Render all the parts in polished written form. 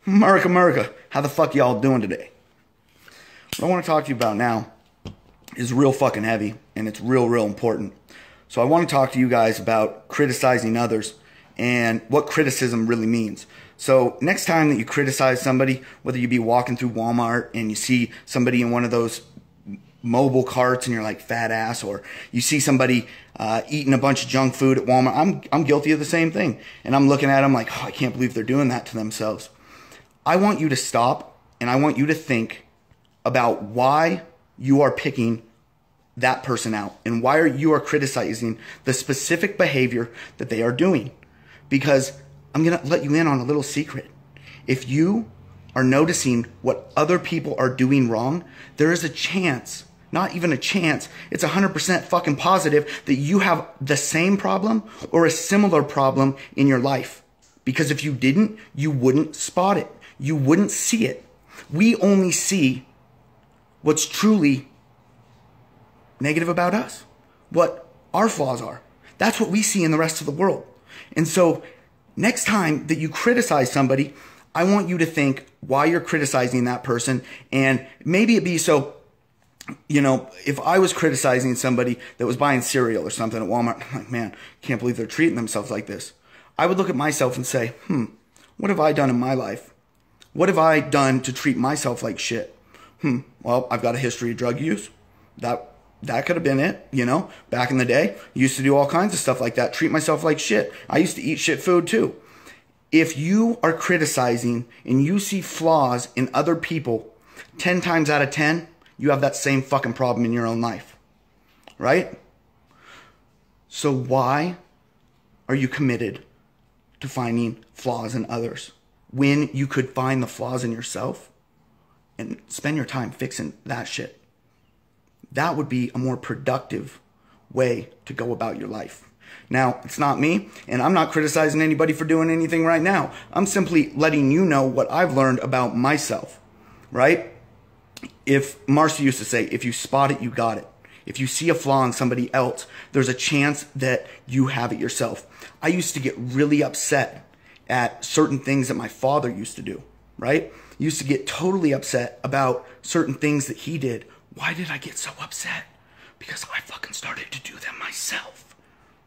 America, America, how the fuck y'all doing today? What I want to talk to you about now is real fucking heavy, and it's real important. So I want to talk to you guys about criticizing others and what criticism really means. So next time that you criticize somebody, whether you be walking through Walmart and you see somebody in one of those mobile carts and you're like, fat ass, or you see somebody eating a bunch of junk food at Walmart, I'm guilty of the same thing. And I'm looking at them like, oh, I can't believe they're doing that to themselves. I want you to stop, and I want you to think about why you are picking that person out and why you are criticizing the specific behavior that they are doing. Because I'm going to let you in on a little secret. If you are noticing what other people are doing wrong, there is a chance, not even a chance, it's 100% fucking positive that you have the same problem or a similar problem in your life. Because if you didn't, you wouldn't spot it. You wouldn't see it. We only see what's truly negative about us, what our flaws are. That's what we see in the rest of the world. And so next time that you criticize somebody, I want you to think why you're criticizing that person. And maybe it be so, you know, if I was criticizing somebody that was buying cereal or something at Walmart, I'm like, man, can't believe they're treating themselves like this. I would look at myself and say, what have I done in my life? What have I done to treat myself like shit? Well, I've got a history of drug use. That could have been it, you know. Back in the day, I used to do all kinds of stuff like that, treat myself like shit. I used to eat shit food too. If you are criticizing and you see flaws in other people, 10 times out of 10, you have that same fucking problem in your own life, right? So why are you committed to finding flaws in others when you could find the flaws in yourself and spend your time fixing that shit? That would be a more productive way to go about your life. Now, it's not me, and I'm not criticizing anybody for doing anything right now. I'm simply letting you know what I've learned about myself, right? If Marcy used to say, if you spot it, you got it. If you see a flaw in somebody else, there's a chance that you have it yourself. I used to get really upset at certain things that my father used to do, right? Used to get totally upset about certain things that he did. Why did I get so upset? Because I fucking started to do them myself.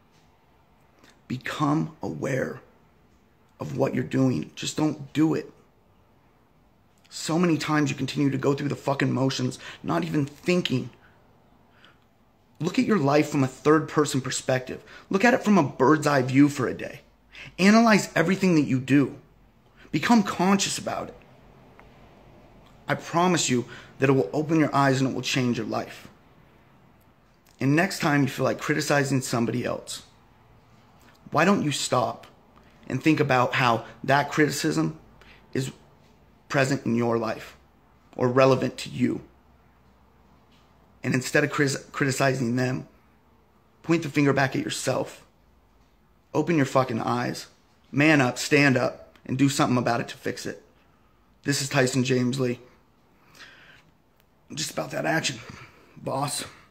Become aware of what you're doing. Just don't do it. So many times you continue to go through the fucking motions, not even thinking. Look at your life from a third-person perspective. Look at it from a bird's eye view for a day. Analyze everything that you do. Become conscious about it. I promise you that it will open your eyes and it will change your life. And next time you feel like criticizing somebody else, why don't you stop and think about how that criticism is present in your life or relevant to you? And instead of criticizing them, point the finger back at yourself. Open your fucking eyes. Man up, stand up, and do something about it to fix it. This is Tyson James Lee. Just about that action, boss.